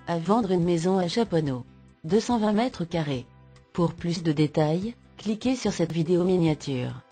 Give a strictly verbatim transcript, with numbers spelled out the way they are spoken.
À vendre une maison à Chaponneau. deux cent vingt mètres carrés. Pour plus de détails, cliquez sur cette vidéo miniature.